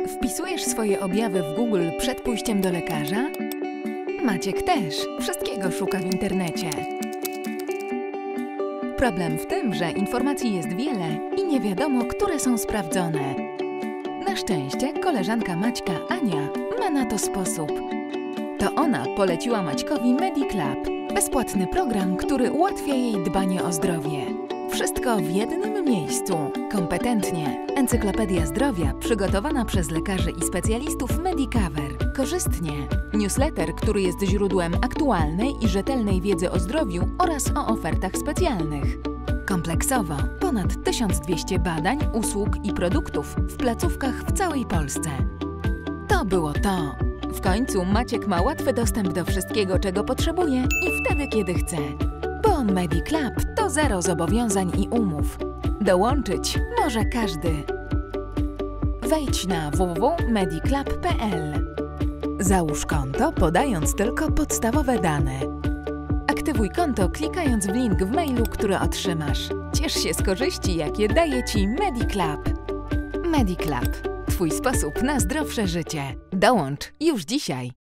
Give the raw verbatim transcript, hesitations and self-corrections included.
Wpisujesz swoje objawy w Google przed pójściem do lekarza? Maciek też. Wszystkiego szuka w internecie. Problem w tym, że informacji jest wiele i nie wiadomo, które są sprawdzone. Na szczęście koleżanka Maćka, Ania, ma na to sposób. To ona poleciła Maćkowi MediClub, bezpłatny program, który ułatwia jej dbanie o zdrowie. Wszystko w jednym miejscu. Kompetentnie. Encyklopedia zdrowia przygotowana przez lekarzy i specjalistów Medicover. Korzystnie. Newsletter, który jest źródłem aktualnej i rzetelnej wiedzy o zdrowiu oraz o ofertach specjalnych. Kompleksowo ponad tysiąc dwieście badań, usług i produktów w placówkach w całej Polsce. To było to. W końcu Maciek ma łatwy dostęp do wszystkiego, czego potrzebuje i wtedy, kiedy chce. Bo MediClub to zero zobowiązań i umów. Dołączyć może każdy. Wejdź na w w w kropka mediclub kropka p l. Załóż konto, podając tylko podstawowe dane. Aktywuj konto, klikając w link w mailu, który otrzymasz. Ciesz się z korzyści, jakie daje Ci MediClub. MediClub. Twój sposób na zdrowsze życie. Dołącz już dzisiaj.